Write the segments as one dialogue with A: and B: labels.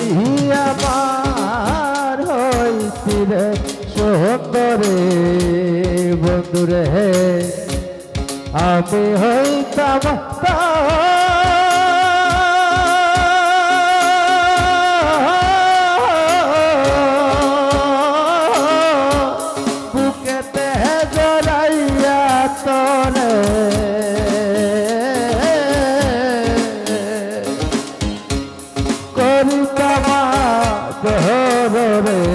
A: আমার হইছিলে সুন্দরে বন্ধুরে আমি হইতাম বুকেতে জড়াইয়া তরে করিতাম রে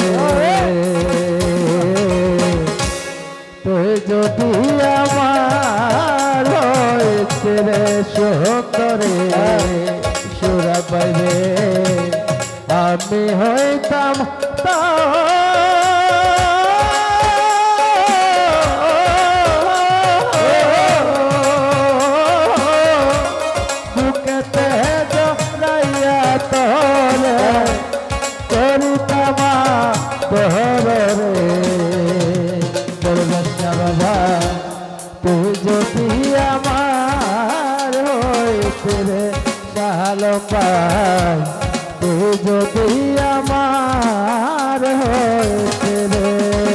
A: তুই যদি আমার হইতে রে সুন্দরে সুরা পাইবে আমি হইতাম বুকেতে জড়াইয়া তরে করিতাম রে বাবা তুই যদি আমার হইতে রে ভালো পাই তুই যদি আমার হইতে রে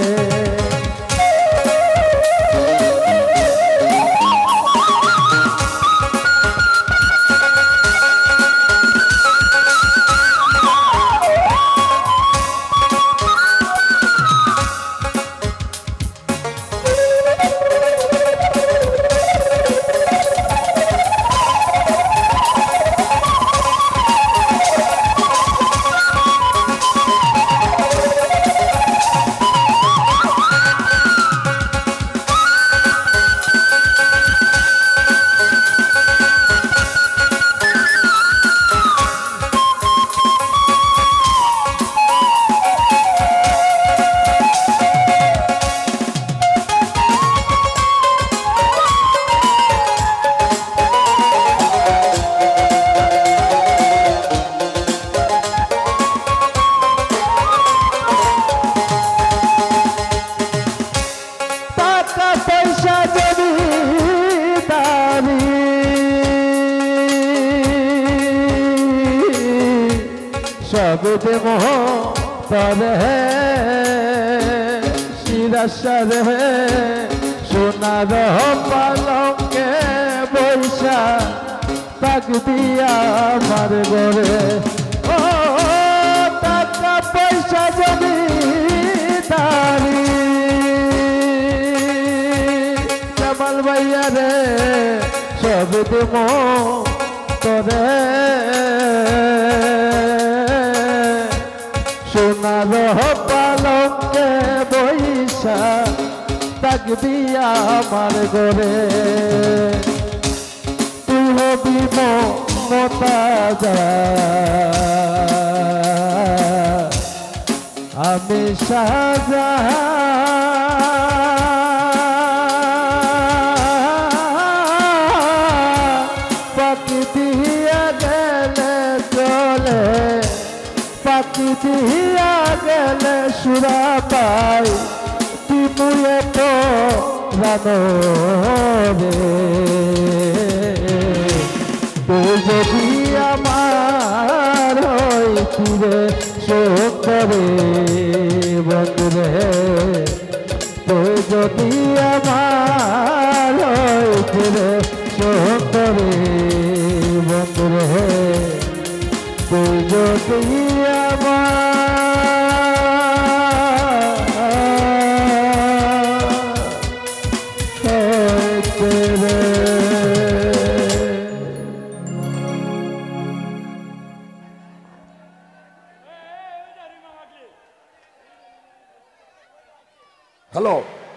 A: সব দেব তরে শিরাশার সোনার পালঙ্কে বৈশা তাক দিয়া আমার ঘরে ও টাকা পয়সা যদি তারি জামাল ভাইয়া রে সব দেব তরে সোনার পালঙ্কে বৈশা তাক দিয়া আমার ঘরে তুই হবি মমতাজা আমি সাজা পাখি দিয়া গেলে চলে পাখি দিয়া গেলে সুরা পাই তুই তো জানো রে তুই যদি আমার হইতিরে সুন্দরে বন্ধুরে তুই যদি আমার হইতিরে সুন্দরে বন্ধুরে তুই যদি
B: হ্যালো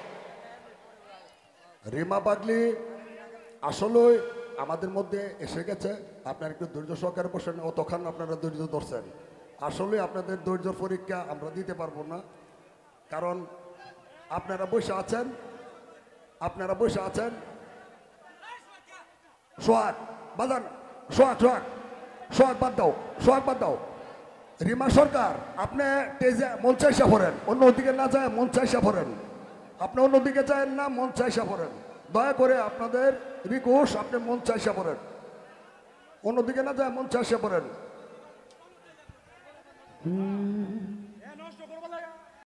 B: রিমা পাগলি আসলে আমাদের মধ্যে এসে গেছে। আপনারা একটু ধৈর্য সহকারে বসেন, অতক্ষণ আপনারা ধৈর্য ধরছেন। আসলে আপনাদের ধৈর্যের পরীক্ষা আমরা দিতে পারবো না, কারণ আপনারা বসে আছেন সোহাগ বাজান, সোহাগ বাদ দাও। রিমা সরকার আপনি টেজে মঞ্চে এসে পড়েন, অন্যদিকে না যায় মঞ্চে এসে পড়েন। আপনি অন্যদিকে যায় না, মঞ্চে এসে পড়েন। দয়া করে আপনাদের রিকোয়েস্ট, আপনি মঞ্চে এসে পড়েন, অন্যদিকে না যায় মঞ্চে এসে পড়েন।
A: হুম